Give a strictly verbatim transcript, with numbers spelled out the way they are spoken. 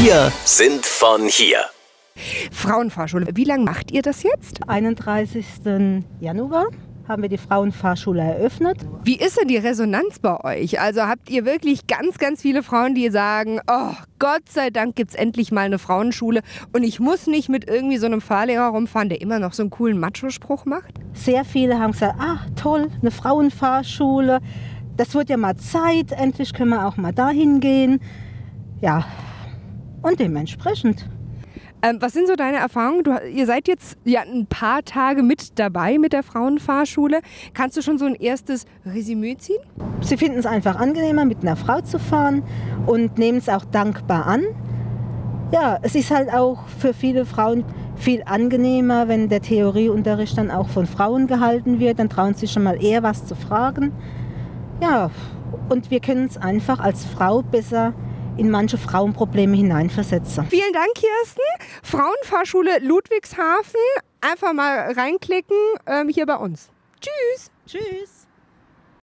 Wir sind von hier. Frauenfahrschule, wie lange macht ihr das jetzt? einunddreißigsten Januar haben wir die Frauenfahrschule eröffnet. Wie ist denn die Resonanz bei euch? Also habt ihr wirklich ganz, ganz viele Frauen, die sagen, oh, Gott sei Dank gibt es endlich mal eine Frauenschule und ich muss nicht mit irgendwie so einem Fahrlehrer rumfahren, der immer noch so einen coolen Macho-Spruch macht? Sehr viele haben gesagt, ah toll, eine Frauenfahrschule, das wird ja mal Zeit, endlich können wir auch mal dahin gehen. Ja, und dementsprechend. Ähm, was sind so deine Erfahrungen? Du, ihr seid jetzt ja ein paar Tage mit dabei mit der Frauenfahrschule. Kannst du schon so ein erstes Resümee ziehen? Sie finden es einfach angenehmer, mit einer Frau zu fahren und nehmen es auch dankbar an. Ja, es ist halt auch für viele Frauen viel angenehmer, wenn der Theorieunterricht dann auch von Frauen gehalten wird. Dann trauen sie sich schon mal eher was zu fragen. Ja, und wir können es einfach als Frau besser in manche Frauenprobleme hineinversetzen. Vielen Dank, Kirsten. Frauenfahrschule Ludwigshafen. Einfach mal reinklicken ähm, hier bei uns. Tschüss. Tschüss.